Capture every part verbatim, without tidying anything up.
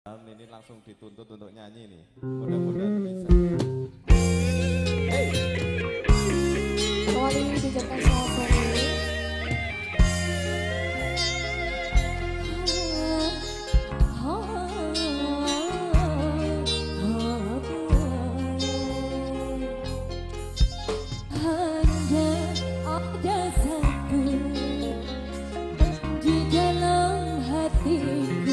Ini langsung dituntut untuk nyanyi nih. Mudah-mudahan bisa. Hey. Kembali dijaga sore. Hanya ada satu di dalam hatiku.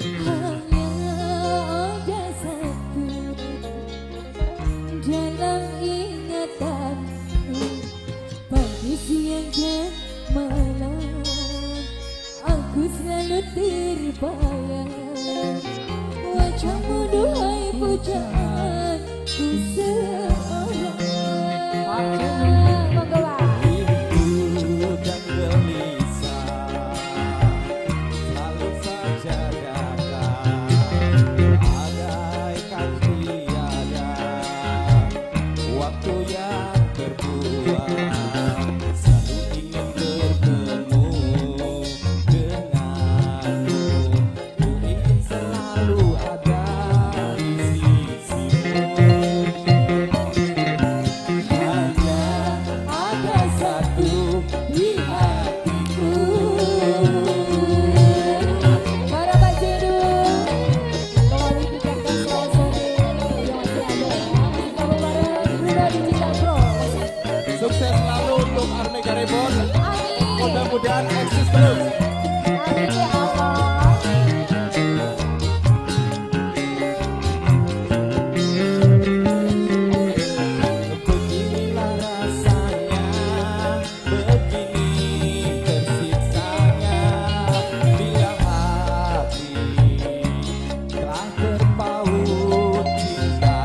Dalam ingatanku, pagi siang dan malam, aku selalu terbayang. Wajahmu duhai pujaanku seorang. Rindu dan gelisah selalu saja datang, bagaikan tiada waktu yang terbuang. Selalu ingin bertemu denganmu, ku ingin selalu ada di sisimu. Hanya ada satu di hatiku. Para Pak Jedu, kembali dijaga sore. Kamu bareng Bruno Digital Pro. Sukses selalu untuk Armega Reborn. Amin. Mudah-mudahan eksis terus. Amin ya Allah. Beginilah rasanya, begini tersiksanya, bila hati telah terpaut cinta.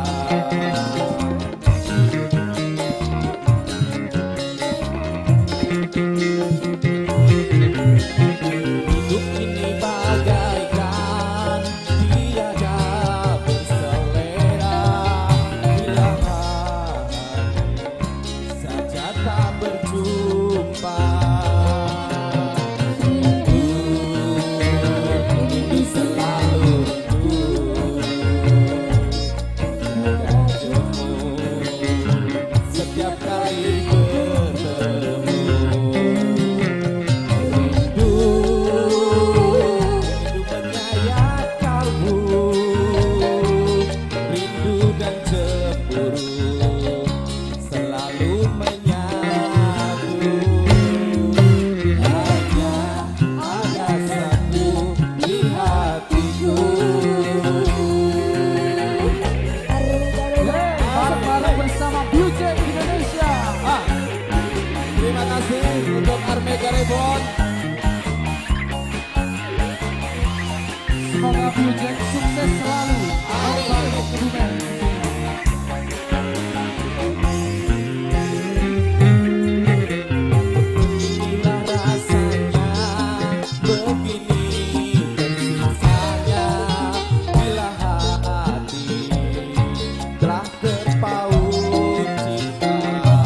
Hidup ini bagaikan tiada berselera, bila hati saja tak berjumpa. Rindu, rindu selalu rindu, setiap kali bertemu. Rindu, rindu menyayat kalbu, rindu dan cemburu selalu menyatu. Hanya ada satu di hatiku. Bareng-bareng bersama Bujek Indonesia. Ah, terima kasih untuk Armega Reborn. Semoga Bujek sukses selalu. Balik-balik ke Dubai. Inilah rasanya, begini tersiksanya, bila hati telah terpaut cinta.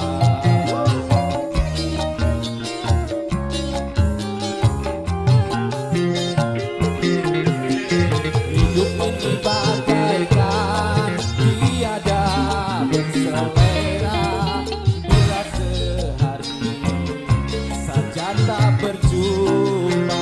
Hidup ini bagaikan tiada berselera, bila sehari saja tak berjumpa.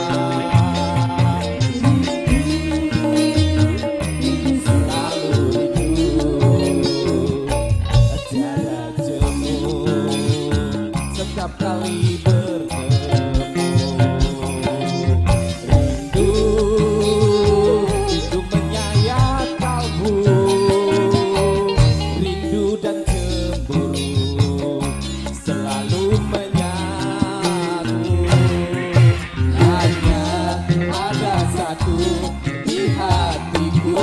Selalu rindu, tiada jemu, setiap kali bertemu. Rindu, rindu menyayat kalbu, rindu dan cemburu selalu menyatu. Hanya ada satu di hatiku.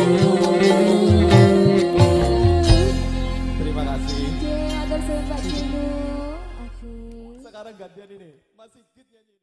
Terima kasih. Oke, atur saya Pak Jedu. Oke. Sekarang gantian ini, masih hit nyanyi.